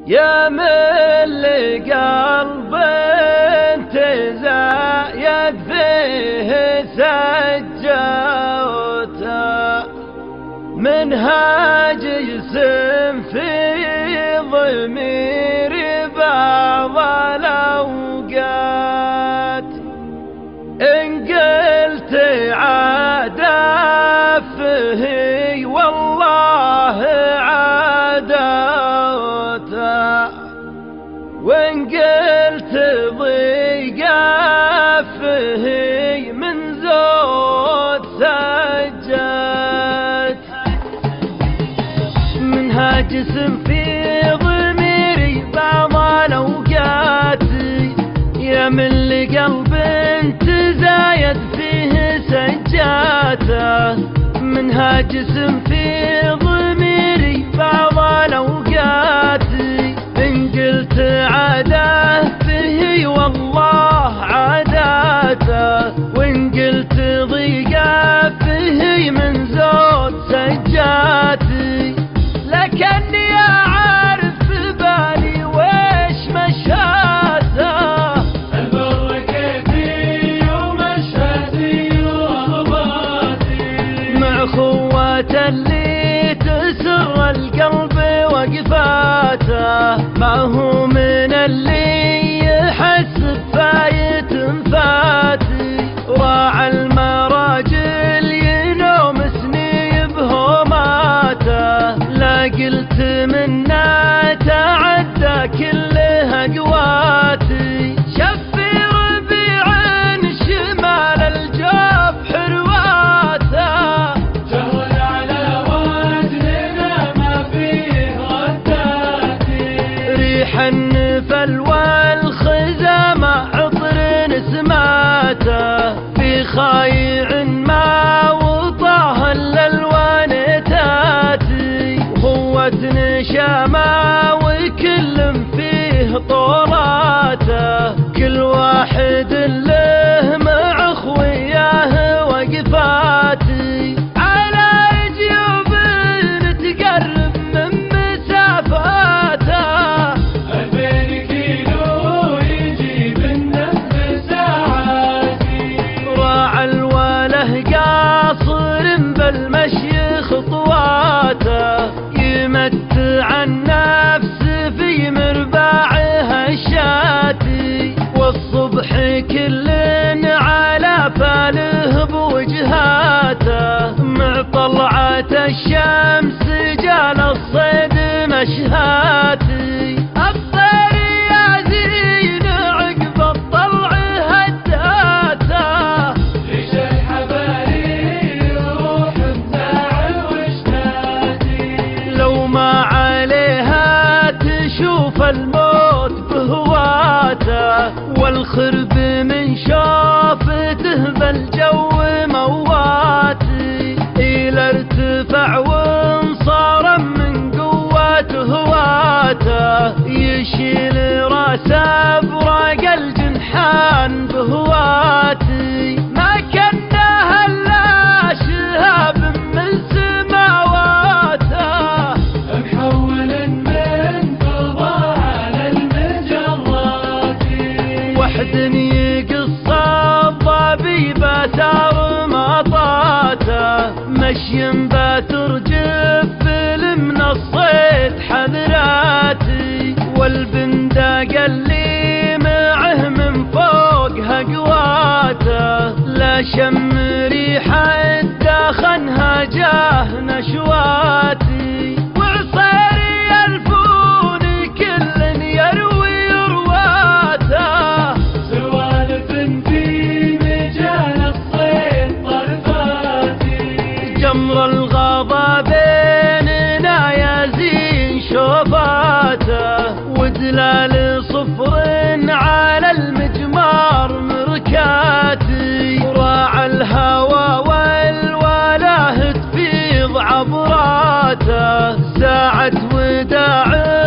يا من قلب تزايد فيه سجاوته، منهاج جسم في ضميري بعض الأوقات، إن قلت عاد فيه والله عادوته، وإن قلت ضيق فيه من زود سجت، منها جسم في ضميري بعض الأوقات، يا من لقلب تزايد فيه سجاته، منها جسم في ضميري بعض الأوقات، إن قلت عاده فيه والله عاداته، وإن قلت ضيقه فيه من زود سجاتي، لكني أعرف بالي ويش مشاته، البر كيفي ومشهدي ورغباتي، مع خوات اللي تسر القلب وقفاته، ما هو من اللي يحس بفايت فاتي، راعى المراجل ينوم سني بهوماته، لا قلت منا تعدى كله قواتي، شفي ربيع شمال الجوف حرواته، جهر على وجهنا ما فيه رداتي، ريح النفل والخزامة عطر نسماته، في خايع ما وطاه الألوان تاتي، وهوة نشامة وكل فيه طوراته، كل واحد له مع خوياه وقفاتي، على جيوب تقرب من مسافاته، 2000 كيلو يجيب النفس ساعاتي، راعى الوله قاصر بالمشي خطواته، يمتع النفس في مرباعها الشاتي، والصبح كل على فاله بوجهاته، مع طلعة الشمس جال الصيد مشهاتي، الطير يا زين عقب الطلع هداته، ليش الحبايب روح بتاع وشتاتي، لو ما عليها تشوف الموت بهواته، والخرب من شافته بالجو مواتي، إلى ارتفع وانصار من قوة هواته، يشيل راسه براق الجنحان بهواتي، ما كناه الا شهاب من سماواته، محول من فضاء على المجرات، وحد يقص الضبي باتار مطاته، مشي باترجف من الصيد حذراتي، والبندق اللي معه من فوقها قواته، لا شم ريحة داخنها جاه نشواتي، وعصيري الفون كل يروي رواته، سوالف في مجال الصيد طرفاتي، جمر الغضا بيننا يا زين شوفاته، ودلال صفر على المجمار مركاتي، راعى الهوى والولاهة تفيض عبراته، ساعة وداع